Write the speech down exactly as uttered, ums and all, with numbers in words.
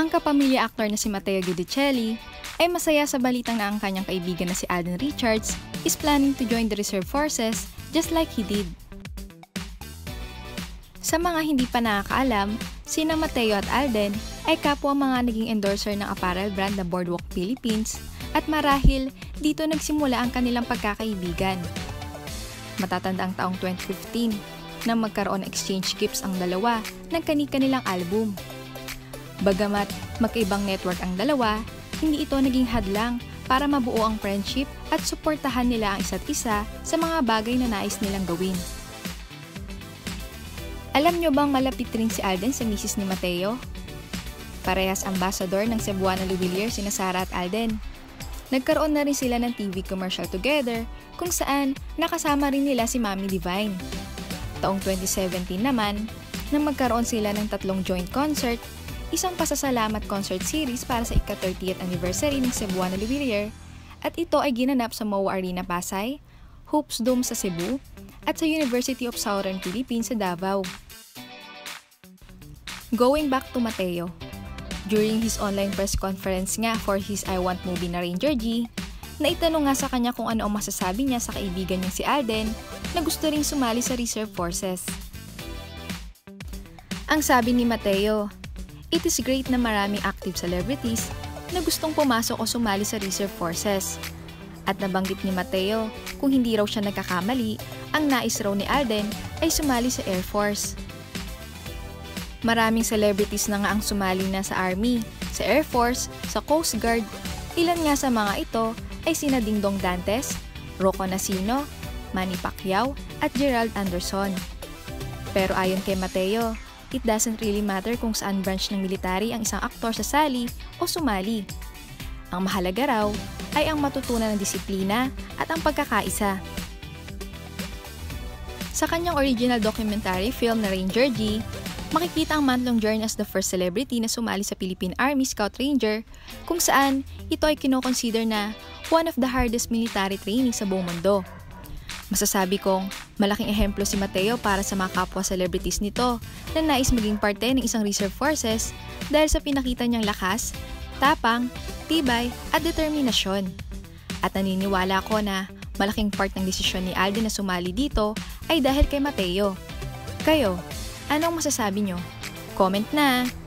Ang kapamilya aktor na si Matteo Guidicelli ay masaya sa balitang na ang kanyang kaibigan na si Alden Richards is planning to join the reserve forces just like he did. Sa mga hindi pa nakakaalam, sina Matteo at Alden ay kapwa mga naging endorser ng apparel brand na Boardwalk Philippines at marahil dito nagsimula ang kanilang pagkakaibigan. Matatanda ang taong twenty fifteen nang magkaroon ng exchange gifts ang dalawa ng kani-kanilang album. Bagamat magkaibang network ang dalawa, hindi ito naging hadlang para mabuo ang friendship at suportahan nila ang isa't isa sa mga bagay na nais nilang gawin. Alam nyo bang malapit rin si Alden sa misis ni Matteo? Parehas ambassador ng Cebuana Louvillier sina Sara at Alden. Nagkaroon na rin sila ng T V commercial together kung saan nakasama rin nila si Mami Divine. Taong twenty seventeen naman, nang magkaroon sila ng tatlong joint concert, isang pasasalamat concert series para sa ika-thirtieth anniversary ng Cebuana Louvillier at ito ay ginanap sa M O A Arena Pasay, Hoops Dome sa Cebu, at sa University of Southern Philippines sa Davao. Going back to Matteo, during his online press conference nga for his I Want movie na Ranger G, naitanong nga sa kanya kung ano ang masasabi niya sa kaibigan niyang si Alden na gusto ring sumali sa reserve forces. Ang sabi ni Matteo, "It is great na maraming active celebrities na gustong pumasok o sumali sa reserve forces." At nabanggit ni Matteo kung hindi raw siya nagkakamali, ang nais raw ni Alden ay sumali sa Air Force. Maraming celebrities na nga ang sumali na sa Army, sa Air Force, sa Coast Guard. Ilan nga sa mga ito ay sina Dingdong Dantes, Rocco Nacino, Manny Pacquiao at Gerald Anderson. Pero ayon kay Matteo, it doesn't really matter kung saan branch ng military ang isang aktor sasali o sumali. Ang mahalaga raw ay ang matutunan ng disiplina at ang pagkakaisa. Sa kanyang original documentary film na Ranger G, makikita ang month-long journey as the first celebrity na sumali sa Philippine Army Scout Ranger kung saan ito ay kinoconsider na one of the hardest military training sa buong mundo. Masasabi kong malaking ehemplo si Matteo para sa mga kapwa celebrities nito na nais maging parte ng isang reserve forces dahil sa pinakita niyang lakas, tapang, tibay at determinasyon. At naniniwala ko na malaking part ng desisyon ni Alden na sumali dito ay dahil kay Matteo. Kayo, anong masasabi nyo? Comment na!